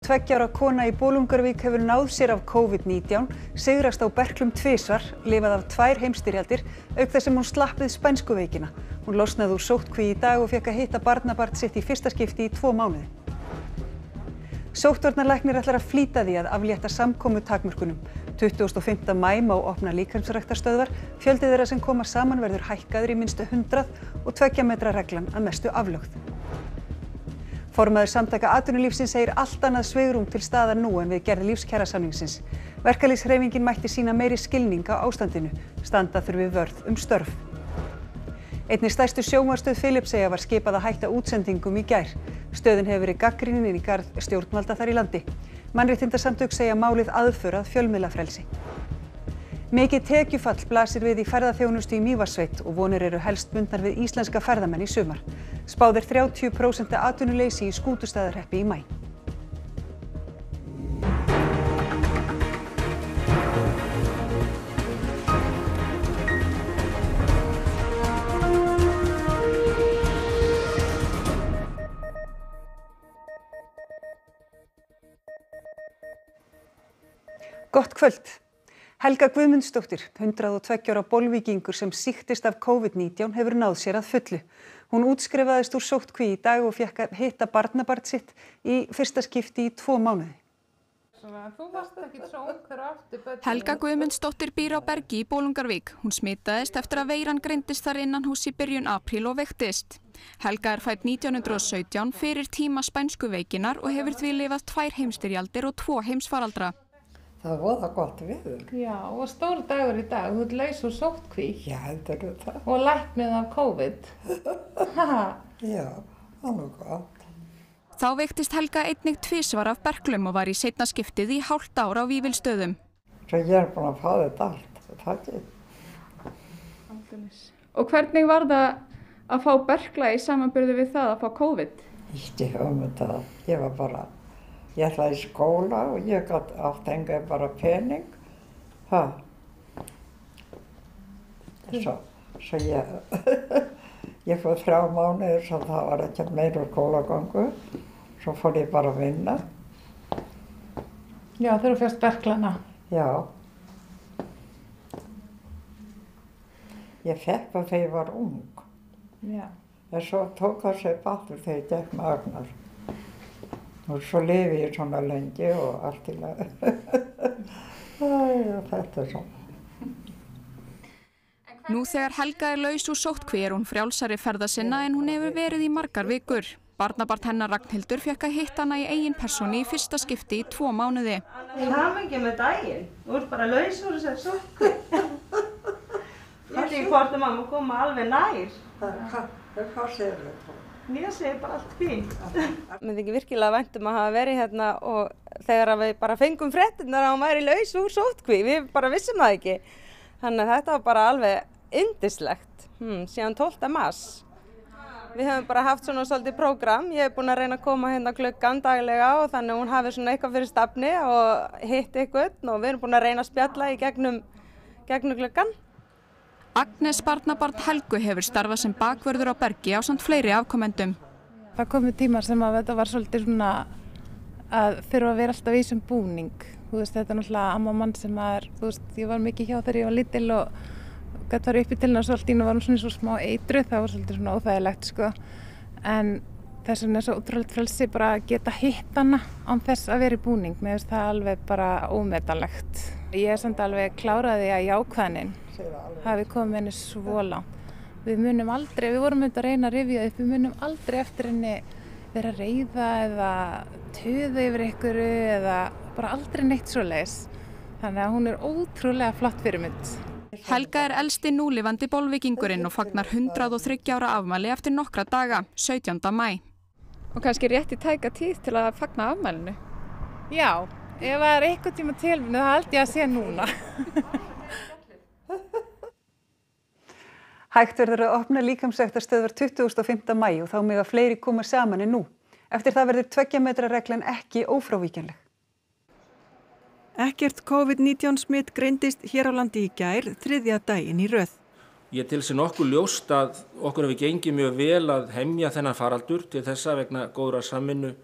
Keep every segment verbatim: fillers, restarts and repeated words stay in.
Tveggja ára kona í Bolungarvík hefur náð sér af COVID nítján, sigrast á berklum tvisvar, lifað af tvær heimsstyrjaldir, auk þess sem hún slapp við spænsku veikina. Hún losnaði úr sóttkví í dag og fékk að hitta barnabarn sitt í fyrsta skipti í tvo mánuði. Sóttvarnalæknir ætlar að flýta því að aflétta samkomutakmörkunum. tuttugasta og fimmta maí má opna líkamsræktarstöðvar, fjöldi þeirra sem koma saman verður hækkaður í minnstu hundrað og tveggja metra reglan að mestu aflögð. Formaður Samtaka atvinnulífsins segir allt annað svigrúm til staðar nú en við gerð lífskjarasamningsins. Verkalýðshreyfingin mætti sýna meiri skilning á ástandinu, standa þurfi vörð um störf. Einni stærstu sjónvarpsstöð Filippseyja var skipað að hætta útsendingum í gær. Stöðin hefur verið gagnrýnin í garð stjórnvalda þar í landi. Mannréttindasamtök segja málið aðför að fjölmiðlafrelsi. Mikið tekjufall blasir við í ferðaþjónustu í Mývatnssveit og vonir eru helst bundnar við íslenska ferðamenn í sumar. Spáð er þrjátíu prósent atvinnuleysi í Skútustaðahreppi í maí. Gott kvöld. Helga Guðmundsdóttir, hundrað og tveggja ára bolvíkingur sem sýktist af COVID nítján, hefur náð sér að fullu. Hún útskrifaðist úr sóttkví í dag og fékk að hitta barnabarn sitt í fyrsta skipti í tvo mánuði. Helga Guðmundsdóttir býr á Bergi í Bolungarvík. Hún smitaðist eftir að veiran greindist þar innanhúss í byrjun apríl og veiktist. Helga er fædd nítján hundruð og sautján fyrir tíma spænsku veikinnar og hefur því lifað tvær heimsstyrjaldir og tvo heimsfaraldra. Það voða gott viður. Já, og stór dagur í dag. Þú ert laus úr sóttkví. Já, heldurðu það. Og læknið af COVID. Já, það var gott. Þá veiktist Helga einnig tvisvar af berklum og var í seinna skiptið í hálft ár á Vífilsstöðum. Svo ég er búin að fá þetta allt. Það ekki. Og hvernig var það að fá berkla í samanburði við það að fá COVID? Ítti um þetta. Ég var bara... Ég ætlaði í skóla og ég gat átt enga bara pening. Ha. Svo, svo ég, ég fór þrjá mánuðir svo það var ekki meira skólagangu. Svo fór ég bara að vinna. Já, þegar þú fyrst berklana. Já. Ég fekk það þegar ég var ung. Já. En svo tók það sér aftur þegar ég gekk með Agnar. Og svo lifi ég svona lengi og allt í lagi. Æ, þetta er svona. Nú þegar Helga er laus úr sóttkví er hún frjálsari ferða sinna en hún hefur verið í margar vikur. Barnabarn hennar Ragnhildur fékk að hitta hana í eigin persónu í fyrsta skipti í tvo mánuði. Hamingju með daginn. Þú ert bara laus úr þessari sóttkví. Ég veit ekki hvort að mamma koma alveg nær. Hvað segir þetta? Mér segir bara allt fínt. Mér þykir virkilega vænt um að hafa verið hérna og þegar við bara fengum fréttirnar að hún væri laus úr sóttkví, við bara vissum það ekki. Þannig að þetta var bara alveg yndislegt, hmm, síðan tólfta mars. Við höfum bara haft svona svolítið prógram, ég hef búin að reyna að koma hérna klukkan daglega og þannig að hún hafi svona eitthvað fyrir stafni og hitt eitthvað og við erum búin að reyna að spjalla í gegnum, gegnum klukkan. Agnes barnabarn Helgu hefur starfað sem bakvörður á Bergi ásamt fleiri afkomendum. Það komu tímar sem að þetta var svolítið svona að þurfa að vera alltaf í þessum búning. Þú veist, þetta er náttúrulega amma mann sem er, þú veist, ég var mikið hjá þegar ég var lítil og gæti farið upp í til hennar svolítið og var svona svo smá eitruð, það var svolítið svona óþægilegt sko. En þess vegna er svo ótrúlegt frelsi bara að geta hitt hana án þess að vera í búning. Mér finnst það alveg bara ómetanlegt. Ég er samt alveg kláraði að jákvæðnin hafi komið henni svo langt. Við munum aldrei, við vorum auðvitað að reyna að rifja upp, við munum aldrei eftir henni vera að reiða eða tuða yfir einhverju eða bara aldrei neitt svoleiðis. Þannig að hún er ótrúlega flott fyrirmynd. Helga er elsti núlifandi bolvíkingurinn og fagnar hundrað og þriggja ára afmæli eftir nokkra daga, sautjánda maí. Og kannski rétt í tæka tíð til að fagna afmælinu? Já, ef það er eitthvað tíma tilbúinu þá held ég að sé núna. Hægt verður að opna líkamsræktarstöðvar tuttugasta og fimmta maí og þá mega fleiri koma saman en nú. Eftir það verður tveggja metra reglan ekki ófrávíkjanleg. Ekkert COVID nítján smitt greindist hér á landi í gær, þriðja daginn í röð. Ég tel sér nokkuð ljóst að okkur hefur gengið mjög vel að hemja þennan faraldur til þessa vegna góðrar samvinnu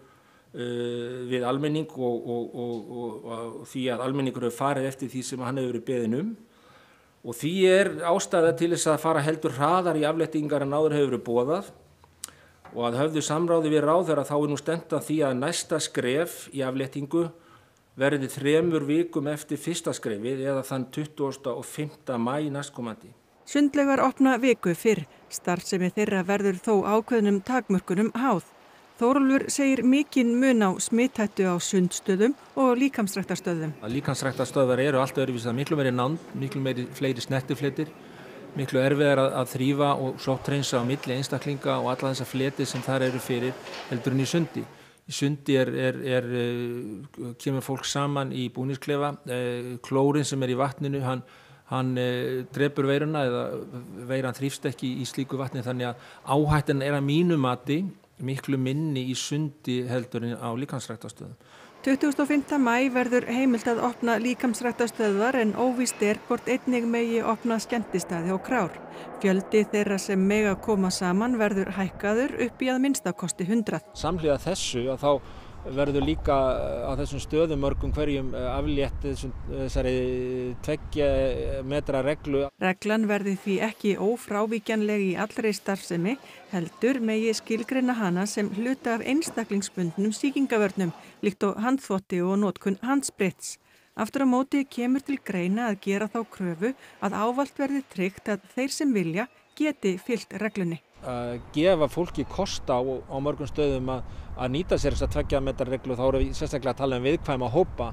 uh, við almenning og, og, og, og, og því að almenningur hefur farið eftir því sem hann hefur verið beðinn um. Og því er ástæða til þess að fara heldur hraðar í afléttingar en áður hefur verið boðað. Og að höfðu samráði við ráðherra þá er nú stefnt að því að næsta skref í afléttingu verði þremur vikum eftir fyrsta skrefið eða þann tuttugasta og fimmta maí næstkomandi. Sundlaugar opna viku fyrr. Starfsemi þeirra verður þó ákveðnum takmörkunum háð. Þórólfur segir mikinn mun á smithættu á sundstöðum og líkamsræktarstöðum. Líkamsræktarstöðvar eru allt öðruvísi, það miklu meiri nánd, miklu meiri fleiri snertifletir, miklu erfiðar að, að þrífa og sótthreinsa á milli einstaklinga og alla þessar fleti sem þar eru fyrir heldur en í sundi. Í sundi er, er, er, kemur fólk saman í búningsklefa, klórin sem er í vatninu, hann, hann drepur veiruna eða veiran þrífst ekki í slíku vatni, þannig að áhættan er að mínu mati miklu minni í sundi heldur en á líkamsræktarstöðum. tuttugasta og fimmta maí verður heimilt að opna líkamsræktarstöðvar en óvíst er hvort einnig megi opna skemmtistaði og krár. Fjöldi þeirra sem mega koma saman verður hækkaður upp í að minnstakosti hundrað. Samhliða þessu að þá verður líka á þessum stöðum mörgum hverjum aflétt þessari tveggja metra reglu. Reglan verði því ekki ófrávíkjanleg í allri starfsemi, heldur megi skilgreina hana sem hluta af einstaklingsbundnum sýkingavörnum, líkt og handþvotti og notkun handsprits. Aftur á móti kemur til greina að gera þá kröfu að ávallt verði tryggt að þeir sem vilja geti fylgt reglunni. Að gefa fólki kost á, á mörgum stöðum að, að nýta sér þess að tveggja metra reglu, þá erum við sérstaklega að tala um viðkvæma hópa.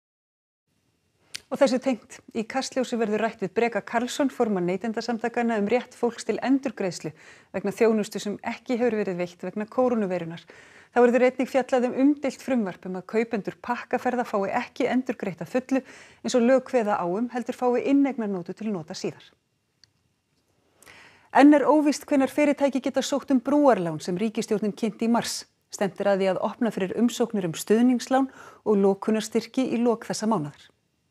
Og þessu tengt, í Kastljósi verður rætt við Breka Karlsson, formann Neytendasamtakanna, um rétt fólks til endurgreiðslu vegna þjónustu sem ekki hefur verið veitt vegna kórónuveirunar. Það verður einnig fjallað um umdeilt frumvarp um að kaupendur pakkaferða fái ekki endurgreitt að fullu eins og lög kveða á um, heldur fái inneignarnótu til nota síðar. Enn er óvíst hvenær fyrirtæki geta sótt um brúarlán sem ríkisstjórnin kynnti í mars. Stefnt er að því að opna fyrir umsóknir um stuðningslán og lokunarstyrki í lok þessa mánaðar.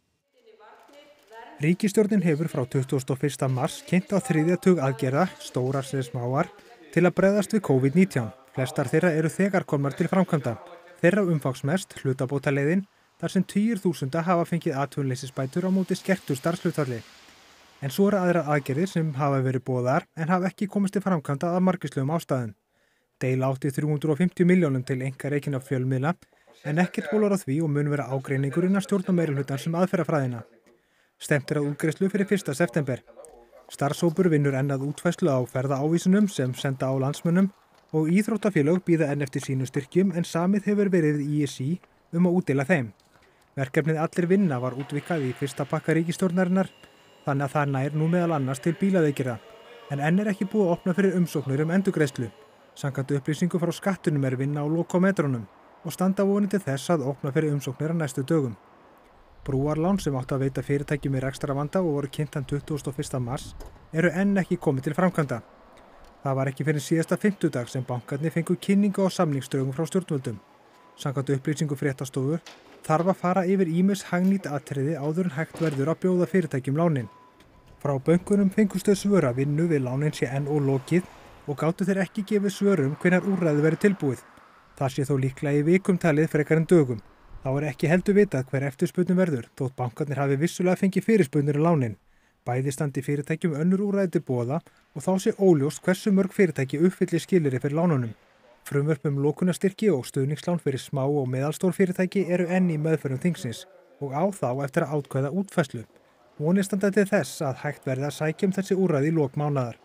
Ríkisstjórnin hefur frá tuttugasta og fyrsta mars kynnt á þriðja tug aðgerða, stórar sem smáar, til að bregðast við COVID nítján. Flestar þeirra eru þegar komnar til framkvæmda. Þeirra umfangsmest hlutabótaleiðin, þar sem tugir þúsunda hafa fengið atvinnuleysisbætur á móti skertu starfshlutfalli. En svo eru aðrar aðgerðir sem hafa verið boðaðar en hafa ekki komist til framkvæmda af margvíslegum ástæðum. Deila átti þrjú hundruð og fimmtíu milljónum til einkarekinna fjölmiðla en ekkert bólar á því og mun vera ágreiningur innan stjórnarmeirihlutans um aðferðafræðina. Stefnt er að útgreiðslu fyrir fyrsta september. Starfshópur vinnur enn að útfærslu á ferðaávísunum sem senda á landsmönnum og íþróttafélög bíða enn eftir sínum styrkjum en samið hefur verið í í es í um að útdeila þeim. Verkefnið Allir vinna var útvíkkað í fyrsta pakka ríkisstjórnarinnar, þannig að það nær nú meðal annars til bílaveikirða. En enn er ekki búið að opna fyrir umsóknir um endurgreiðslu. Samkvæmt upplýsingu frá skattunum er vinna á lokametrunum og standa vonir til þess að opna fyrir umsóknir á næstu dögum. Brúarlán sem áttu að veita fyrirtækjum í rekstrarvanda og voru kynnt þann tuttugasta og fyrsta mars eru enn ekki komið til framkvæmda. Það var ekki fyrir síðasta fimmtudag sem bankarnir fengu kynningu á samningsdrögum frá stjórnvöldum. Samkvæmt upplýsingu fréttastofu þarf að fara yfir ýmis hagnýt atriði áður en hægt verður að bjóða fyrirtækjum lánin. Frá bönkunum fengust þau svör að vinnu við lánin sé enn ólokið og gátu þeir ekki gefið svörum hvenær úrræði verið tilbúið. Það sé þó líklega í vikum talið frekar en dögum. Þá er ekki heldur vitað hver eftirspurnin verður, þótt bankarnir hafi vissulega fengið fyrirspurnir á lánin. Bæði standi fyrirtækjum önnur úrræði til boða og þá sé óljóst hversu mörg fyrirtæki uppfylli skilyrði fyrir lánunum. Frumvörp um lokunarstyrki og stuðningslán fyrir smá og meðalstór fyrirtæki eru enn í meðferðum þingsins og á þá eftir að átkveða útfærslu. Vonir standa til þess að hægt verði að sækja um þessi úrræði í lok mánaðar.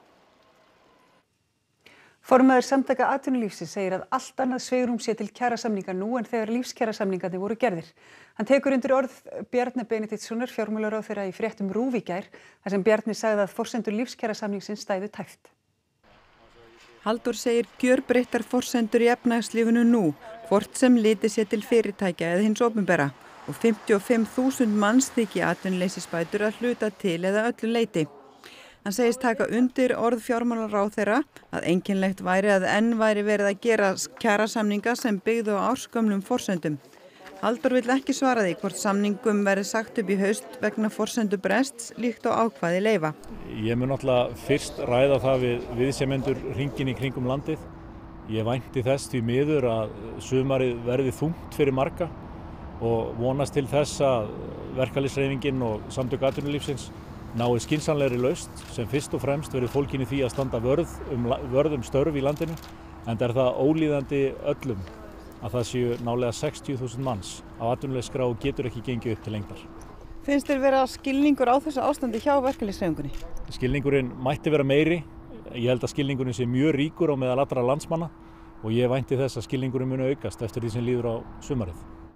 Formaður Samtaka atvinnulífsins segir að allt annað svigrúm sé til kjarasamninga nú en þegar lífskjarasamningarnir voru gerðir. Hann tekur undir orð Bjarna Benediktssonar fjármálaráðherra í fréttum RÚV í gær, þar sem Bjarni sagði að forsendur lífskjarasamningsins stæðu tæpt. Halldór segir gjörbreyttar forsendur í efnahagslífinu nú, hvort sem litið sé til fyrirtækja eða hins opinbera, og fimmtíu og fimm þúsund manns þykja atvinnuleysisbætur að hluta til eða öllu leyti. Hann segist taka undir orð fjármálaráðherra að einkennilegt væri að enn væri verið að gera kjarasamninga sem byggðu á ársgömlum forsendum. Halldór vill ekki svara því hvort samningum verði sagt upp í haust vegna forsendu brests líkt og ákvæði leyfa. Ég mun náttúrulega fyrst ræða það við viðsemjendur hringinn í kringum landið Ég vænti þess því miður að sumarið verði þungt fyrir marga og vonast til þess að verkalýðshreyfingin og samtök atvinnulífsins nái skynsamlegri lausn sem fyrst og fremst verður fólgin í því að standa vörð um, vörð um störf í landinu, enda er það ólíðandi öllum að það séu nálega sextíu þúsund manns á atvinnuleysisskrá og getur ekki gengið upp til lengdar. Finnst þér vera skilningur á þessu ástandi hjá verkalýðshreyfingunni? Skilningurinn mætti vera meiri. Ég held að skilningurinn sé mjög ríkur á meðal allra landsmanna og ég vænti þess að skilningurinn muni aukast eftir því sem líður á sumarið.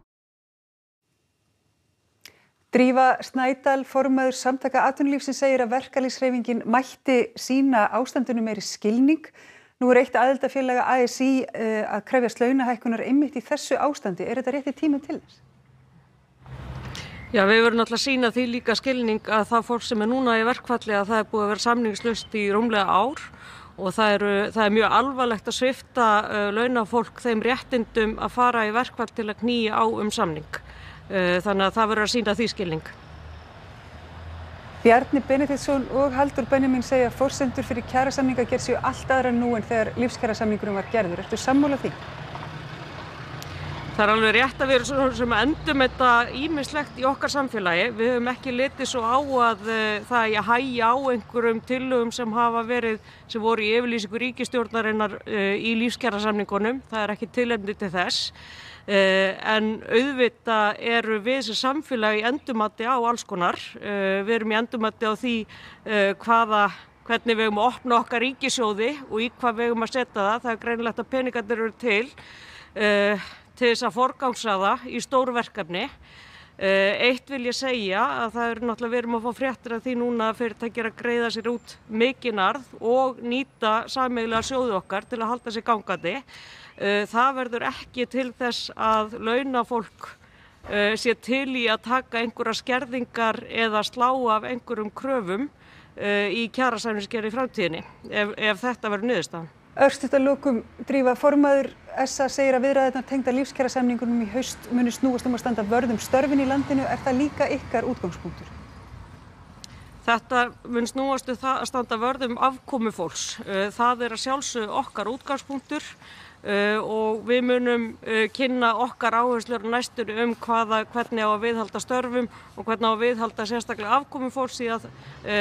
Drífa Snædal, formaður Samtaka atvinnulífsins, segir að verkalýðshreyfingin mætti sýna ástandinu meiri skilning. Nú er eitt aðildarfélaga A S í að krefjast launahækkunar einmitt í þessu ástandi. Er þetta rétti tíminn til þess? Já, við verðum náttúrulega að sýna því líka skilning að það fólk sem er núna í verkfalli að það er búið að vera samningslaust í rúmlega ár og það, eru, það er mjög alvarlegt að svipta uh, launafólk þeim réttindum að fara í verkfall til að knýja á um samning. Uh, þannig að það verður að sýna því skilning. Bjarni Benediktsson og Halldór Benjamín segja að forsendur fyrir kjarasamningagerð séu allt aðra nú en þegar lífskjarasamningurinn var gerður. Ertu sammála því? Það er alveg rétt að við erum sem endum þetta ýmislegt í okkar samfélagi. Við höfum ekki litið svo á að uh, það er að hægja á einhverjum tillögum sem hafa verið, sem voru í yfirlýsingu ríkisstjórnarinnar uh, í lífskjarasamningunum. Það er ekki tilefni til þess. Uh, en auðvitað eru við sem samfélagi í endumati á alls konar. Uh, við erum í endumati á því uh, hvaða, hvernig við höfum að opna okkar ríkissjóði og í hvað við höfum að setja það. Það er greinilegt að peningarnir eru til. Uh, til þess að forgangsraða í stóru verkefni. Eitt vil ég segja að það er náttúrulega við erum að fá fréttir af því núna að fyrirtæki eru að greiða sér út mikinn arð og nýta sameiginlega sjóði okkar til að halda sér gangandi. Það verður ekki til þess að launafólk sé til í að taka einhverjar skerðingar eða slá af einhverjum kröfum í kjarasamningsgerð í framtíðinni ef, ef þetta verður niðurstaðan. Örstutt að lokum, Drífa, formaður S A segir að viðræðurnar tengdar lífskjarasamningunum í haust muni snúast um að standa vörð um störfin í landinu. Er það líka ykkar útgangspunktur? Þetta mun snúast um það að standa vörð um afkomu fólks. Það er að sjálfsögðu okkar útgangspunktur og við munum kynna okkar áherslur næstur um hvaða, hvernig á að viðhalda störfum og hvernig á að viðhalda sérstaklega afkomu fólks í að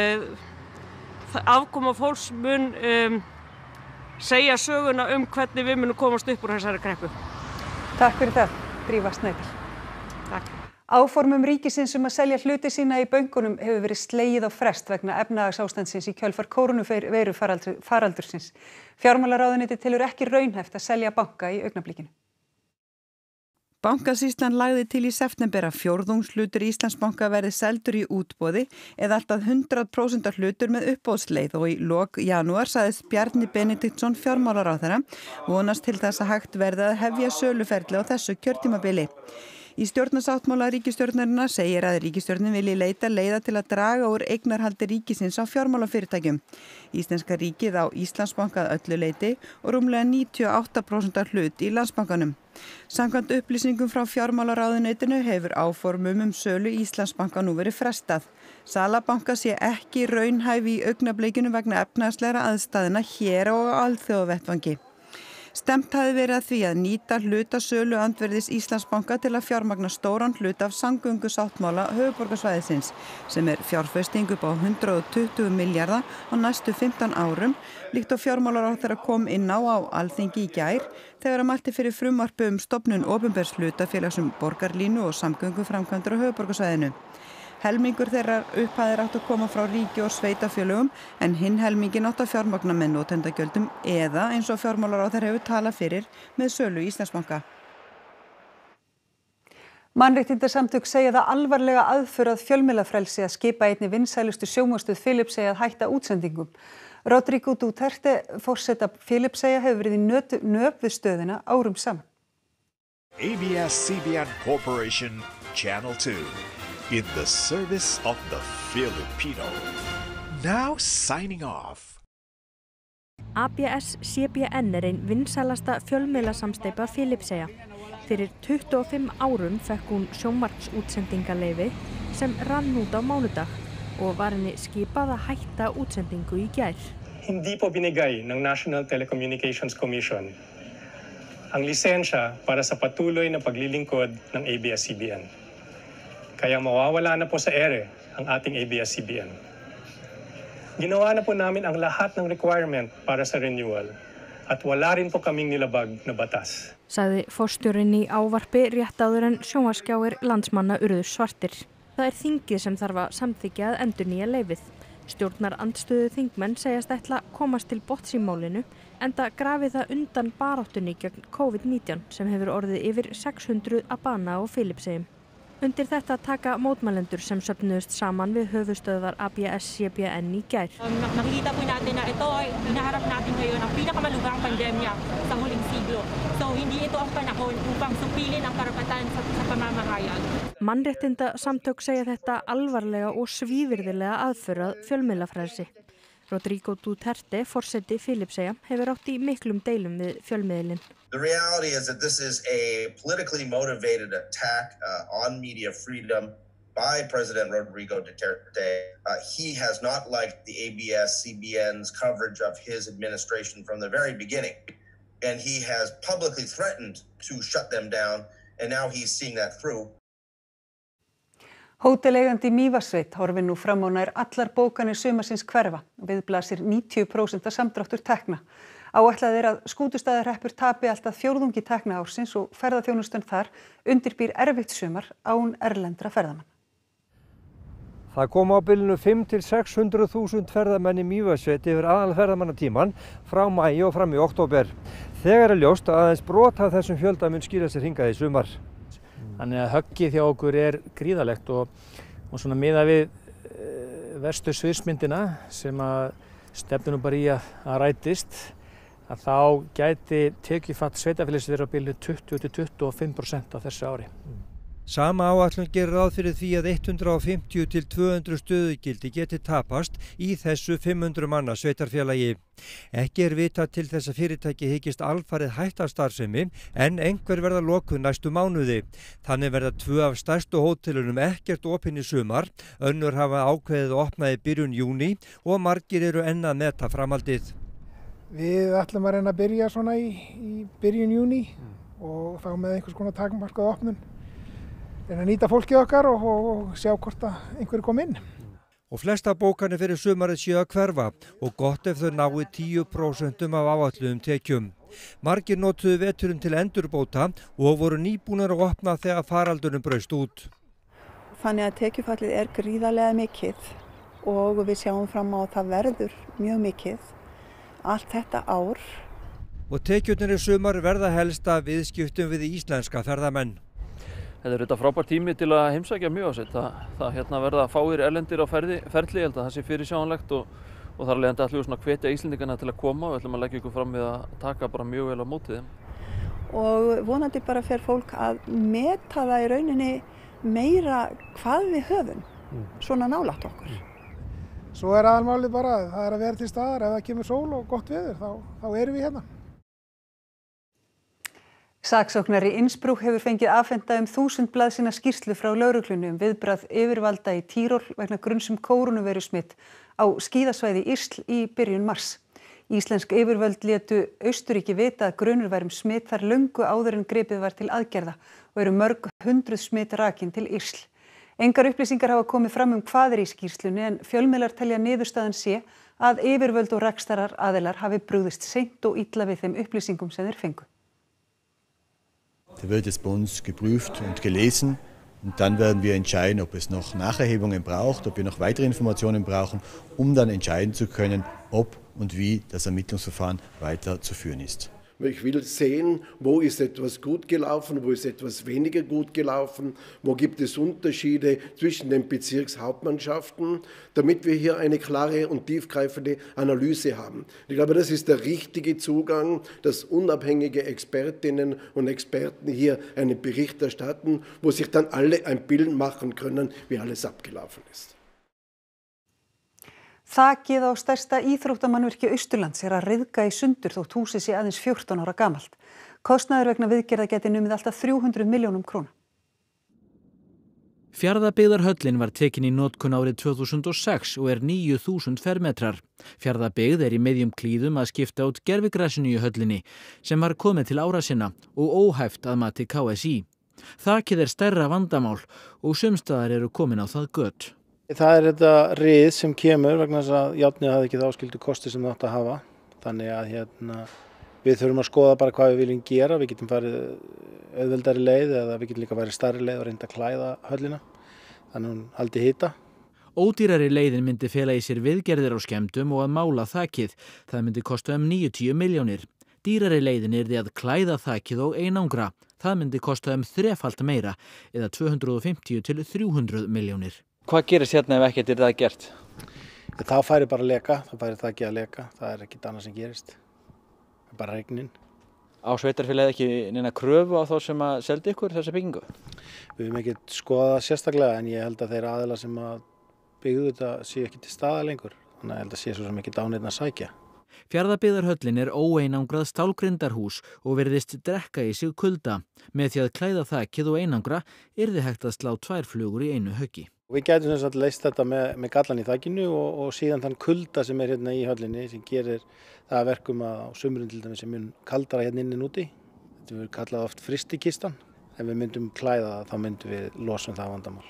afkoma fólks mun um, segja söguna um hvernig við munum komast upp úr þessari kreppu. Takk fyrir það, Drífa Snædal. Takk. Áformum ríkisins um að selja hluti sína í bönkunum hefur verið slegið á frest vegna efnahagsástandsins í kjölfar kórónuveiru faraldursins. Fjármálaráðuneytið telur ekki raunhæft að selja banka í augnablikinu. Bankasýslan lagði til í september að fjórðungshlutur Íslandsbanka verði seldur í útboði eða alltaf hundrað prósent hlutur með uppboðsleið og í lok janúar sagðist Bjarni Benediktsson fjármálaráðherra vonast til þess að hægt verði að hefja söluferli á þessu kjörtímabili. Í stjórnarsáttmála ríkisstjórnarinnar segir að ríkisstjórnin vilji leita leiða til að draga úr eignarhaldi ríkisins á fjármálafyrirtækjum. Íslenska ríkið á Íslandsbanka að öllu leyti og rúmlega níutíu og átta prósent hlut í Landsbankanum. Samkvæmt upplýsingum frá fjármálaráðuneytinu hefur áformum um sölu Íslandsbanka nú verið frestað. Sala banka sé ekki raunhæf í augnablikinu vegna efnahagslegra aðstæðna hér og á alþjóðavettvangi. Stemt hafi verið að því að nýta hluta sölu andvirðis Íslandsbanka til að fjármagna stóran hluta af samgöngusáttmála höfuðborgarsvæðisins sem er fjárfesting upp á hundrað tuttugu milljarða á næstu fimmtán árum líkt og fjármálaráðherra kom inn á á Alþingi í gær þegar að mælti fyrir frumvarpi um stofnun opinbers hlutafélags um borgarlínu og samgönguframkvæmdir á höfuðborgarsvæðinu. Helmingur þeirra upphæðir átt að koma frá ríki og sveitafélögum en hinn helmingin átt að fjármagna með notendagjöldum eða eins og fjármálaráðherra hefur talað fyrir með sölu Íslandsbanka. Mannréttindasamtök segja það alvarlega aðför að fjölmiðlafrelsi að skipa einni vinsælustu sjónvarpsstöð Filippseyja að hætta útsendingum. Rodrigo Duterte, forseta Filippseyja, hefur verið í nöp við stöðina árum saman. A B S C B N Corporation Channel two. In the service of the Filipino. Now signing off. A B S C B N er ein vinsælasta fjölmiðlasamsteypa Filippseyja. Fyrir tuttugu og fimm árum fekk hún sjónvarpsútsendingaleyfi sem rann út á mánudag og var henni skipað að hætta útsendingu í gær. Hindi po binigay ng National Telecommunications Commission ang lisensya para sa patuloy na paglilingkod ng A B S C B N. Kaya mawawala na po sa ere ang ating A B S C B N. Ginawa na po namin ang lahat ng requirement para sa renewal at wala rin po kaming nilabag na batas. Sagði forstjórinn í ávarpi rétt áður en sjónvarpsskjáir landsmanna urðu svartir. Það er þingið sem þarf að samþykkja að endurnýja leyfið. Stjórnarandstöðu þingmenn segjast ætla komast til botns í málinu enda grafi það undan baráttunni gegn COVID nítján sem hefur orðið yfir sex hundruð að bana á Filippseyjum. Undir þetta taka mótmælendur sem söfnuðust saman við höfuðstöðvar A B S C B N í gær. Nakikita po natin na ito ay hinaharap natin ngayon ang pinakamalubhang pandemya sa huling siglo. So hindi ito ang panahon upang supilin ang karapatan sa, sa pamamahayag. Mannréttindasamtök segja þetta alvarlega og svívirðilega aðför að fjölmiðlafrelsi. Rodrigo Duterte, forseti Filippseyja, hefur átt í miklum deilum við fjölmiðlinn. The reality is that this is a politically motivated attack uh, on media freedom by President Rodrigo Duterte. Uh, he has not liked the A B S C B N's coverage of his administration from the very beginning. And he has publicly threatened to shut them down, and now he's seeing that through. Hóteleigandi í Mývatnssveit horfir nú fram á nær allar bókanir sumarsins hverfa. Við blasir níutíu prósent samdráttur tekna. Áætlað er að Skútustaðahreppur tapi allt að fjórðungi tekna ársins og ferðaþjónustan þar undirbýr erfitt sumar án erlendra ferðamanna. Það kom á bilinu fimm til sex hundruð þúsund ferðamenn í Mývatnssveit yfir aðalferðamannatíman frá maí og fram í október. Þegar er ljóst að aðeins brot af þessum fjölda mun skila sér hingað í sumar. Þannig að höggið hjá okkur er gríðarlegt og, og svona miðað við e, verstu sviðsmyndina sem að stefnir nú bara í að, að rætist, að þá gæti tekjufatt sveitarfélags verið á bilinu tuttugu til tuttugu og fimm prósent á þessu ári. Sama áætlun gerir ráð fyrir því að hundrað og fimmtíu til tvö hundruð stöðugildi geti tapast í þessu fimm hundruð manna sveitarfélagi. Ekki er vitað til þess að fyrirtæki hyggist alfarið hætta starfsemi en einhver verða lokuð næstu mánuði. Þannig verða tvö af stærstu hótelunum ekkert opin í sumar, önnur hafa ákveðið að opna í byrjun júní og margir eru enn að meta framhaldið. Við ætlum að reyna að byrja svona í, í byrjun júní og þá með einhvers konar takmarkaða opnun. En að nýta fólkið okkar og, og, og sjá hvort að einhverju kom inn. Og flesta bókanir fyrir sumarið séu að hverfa og gott ef þau nái tíu prósent af áætluðum tekjum. Margir notuðu veturinn til endurbóta og voru nýbúnir að opna þegar faraldurinn braust út. Þannig að tekjufallið er gríðarlega mikið og við sjáum fram á að það verður mjög mikið allt þetta ár. Og tekjurnar í sumar verða helst af viðskiptum við íslenska ferðamenn. Þetta er þetta frábær tími til að heimsækja Mývatnssveit. Það, það hérna verða fáir erlendir á ferði, ferli, ég held að það sé fyrirsjáanlegt og, og þar leiðandi ætlum við svona að hvetja Íslendingana til að koma og við ætlum að leggja ykkur fram við að taka bara mjög vel á móti þeim. Og vonandi bara fer fólk að meta það í rauninni meira hvað við höfum, svona nálægt okkur. Svo er aðalmálið bara að það er að vera til staðar, ef það kemur sól og gott veður, þá, þá erum við hérna. Saksóknari Innsbruck hefur fengið afhenta um þúsund blaðsíðna skýrslu frá lögreglunni um viðbragð yfirvalda í Tírol vegna gruns um kórónuveirusmit á skíðasvæði Ísl í byrjun mars. Íslensk yfirvöld létu Austurríki vita að grunur væri um smit þar löngu áður en gripið var til aðgerða og eru mörg hundruð smit rakin til Ísl. Engar upplýsingar hafa komið fram um hvað er í skýrslunni en fjölmiðlar telja niðurstaðan sé að yfirvöld og rekstarar aðilar hafi brugðist seint og illa við þeim upplýsingum sem þeir fengu. Da wird es bei uns geprüft und gelesen und dann werden wir entscheiden, ob es noch Nacherhebungen braucht, ob wir noch weitere Informationen brauchen, um dann entscheiden zu können, ob und wie das Ermittlungsverfahren weiterzuführen ist. Ich will sehen, wo ist etwas gut gelaufen, wo ist etwas weniger gut gelaufen, wo gibt es Unterschiede zwischen den Bezirkshauptmannschaften, damit wir hier eine klare und tiefgreifende Analyse haben. Ich glaube, das ist der richtige Zugang, dass unabhängige Expertinnen und Experten hier einen Bericht erstatten, wo sich dann alle ein Bild machen können, wie alles abgelaufen ist. Þakið á stærsta íþróttamannvirki Austurlands er að ryðga í sundur þótt húsið sé aðeins fjórtán ára gamalt. Kostnaður vegna viðgerða gæti numið alltaf þrjú hundruð milljónum króna. Fjarðabyggðarhöllin var tekin í notkun árið tvö þúsund og sex og er níu þúsund fermetrar. Fjarðabyggð er í miðjum klíðum að skipta út gervigrasinu í höllinni sem var komið til ára sinna og óhæft að mati K S í. Þakið er stærra vandamál og sumstaðar eru komin á það gött. Það er þetta rið sem kemur vegna þess að járnið hafði ekki þá skildu kosti sem það átti að hafa. Þannig að hérna, við þurfum að skoða bara hvað við viljum gera. Við getum farið auðveldari leið eða við getum líka farið stærri leið og reynda að klæða höllina. Þannig hún haldi hita. Ódýrari leiðin myndi fela í sér viðgerðir á skemmdum og að mála þakið. Það myndi kosta um níutíu milljónir. Dýrari leiðin yrði að klæða þakið og einangra. Það myndi kosta um þrefalt meira eða tvö hundruð og fimmtíu til þrjú hundruð milljónir. Hvað gerist hérna ef ekkert er það gert? Þá færi bara að leka, þá færi þakið að leka. Það er ekkert annað sem gerist. Það er bara regnin. Á sveitarfélagið ekki neina kröfu á þá sem að seldi ykkur þessa byggingu? Við höfum ekkert skoðað sérstaklega en ég held að þeir aðilar sem að byggðu þetta séu ekki til staðar lengur. Þannig að ég held að sé svo sem ekki dánirna að sækja. Fjarðabyggðarhöllin er óeinangrað stálgrindarhús og virðist drekka í sig kulda. Með því að klæða þakið og einangra yrði hægt að slá tvær flugur í einu höggi. Við gætum þess að leyst þetta með, með gallan í þakinu og, og síðan þann kulda sem er hérna í höllinni sem gerir það að verkum að á sumrin til dæmis sem mun kaldara hérna inni úti. Þetta verður kallað oft frystikistan. Ef við myndum klæða það þá myndum við losum það vandamál.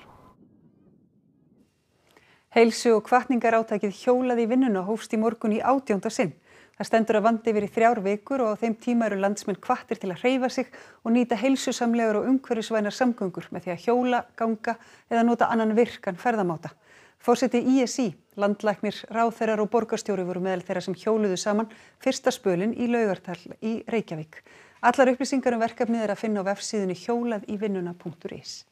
Heilsu- og hvatningarátakið Hjólað í vinnuna hófst í morgun í átjánda sinn. Það stendur að vandi yfir í þrjár vikur og á þeim tíma eru landsmenn hvattir til að hreyfa sig og nýta heilsusamlegar og umhverfisvænar samgöngur með því að hjóla, ganga eða nota annan virkan ferðamáta. Forseti í s í, landlæknir, ráðherrar og borgarstjóri voru meðal þeirra sem hjóluðu saman fyrsta spölinn í Laugardal í Reykjavík. Allar upplýsingar um verkefnið er að finna á vefsíðunni hjólað í vinnuna punktur is.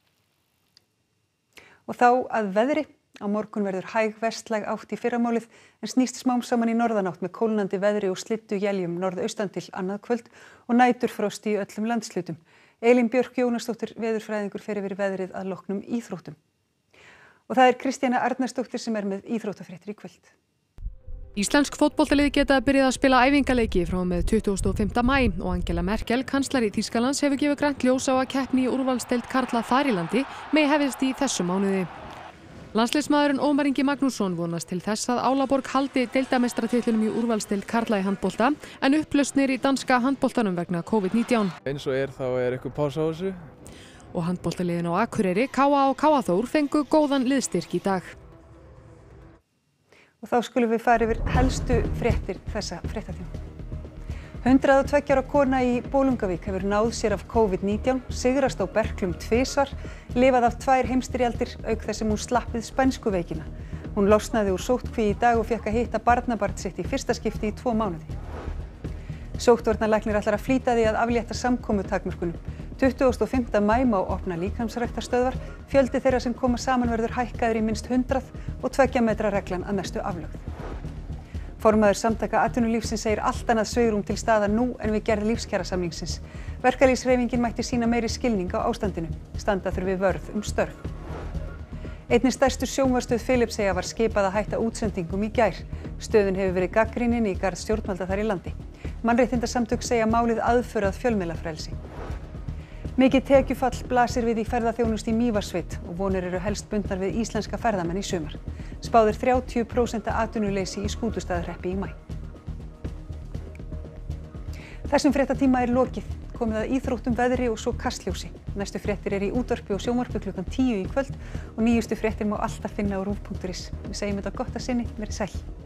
Og þá að veðri. Á morgun verður hæg vestlæg átt í fyrramálið en snýst smám saman í norðanátt með kólnandi veðri og slyddu éljum norðaustan til annað kvöld og næturfrost í öllum landshlutum. Elín Björk Jónasdóttir veðurfræðingur fer yfir veðrið að loknum íþróttum. Og það er Kristjana Arnarsdóttir sem er með íþróttafréttir í kvöld. Íslensk fótboltalið geta byrjað að spila æfingaleiki frá og með tuttugasta og fimmta maí og Angela Merkel, kanslari Þýskalands, hefur gefið grænt ljós á að keppni í úrvalsdeild karla þar í landi megi hefjast í þessum mánuði. Landsliðsmaðurinn Ómar Ingi Magnússon vonast til þess að Álaborg haldi deildameistratitlinum í úrvalsdeild karla í handbolta en upplausnir í danska handboltanum vegna COVID nítján. Eins og er þá er eitthvað pása á þessu. Og handboltaliðin á Akureyri, K A og K A Þór fengu góðan liðstyrk í dag. Og þá skulum við fara yfir helstu fréttir þessa fréttatíma. hundrað og tveggja ára kona í Bolungarvík hefur náð sér af COVID nítján, sigrast á berklum tvisvar, lifað af tvær heimsstyrjaldir auk þess sem hún slapp við spænsku veikina. Hún losnaði úr sóttkví í dag og fékk að hitta barnabarn sitt í fyrsta skipti í tvo mánuði. Sóttvarnalæknir ætlar að flýta því að aflétta samkomutakmörkunum. tuttugasta og fimmta maí má opna líkamsræktarstöðvar, fjöldi þeirra sem koma saman verður hækkaður í minnst hundrað og tveggja metra reglan að mestu aflögð. Formaður Samtaka atvinnulífsins segir allt annað svigrúm til staðar nú en við gerð lífskjarasamningsins. Verkalýðshreyfingin mætti sýna meiri skilning á ástandinu. Standa þurfi vörð um störf. Einni stærstu sjónvarpsstöð Filippseyja var skipað að hætta útsendingum í gær. Stöðin hefur verið gagnrýnin í garð stjórnvalda þar í landi. Mannréttindasamtök segja málið aðför að fjölmiðlafrelsi. Mikið tekjufall blasir við í ferðaþjónustu í Mývatnssveit og vonir eru helst bundnar við íslenska ferðamenn í sumar. Spáð er þrjátíu prósent atvinnuleysi í Skútustaðahreppi í maí. Þessum fréttatíma er lokið. Komið að íþróttum, veðri og svo Kastljósi. Næstu fréttir er í útvarpi og sjónvarpi klukkan tíu í kvöld og nýjustu fréttir má alltaf finna á ruv punktur is. Við segjum þetta gott að sinni, verið sæl.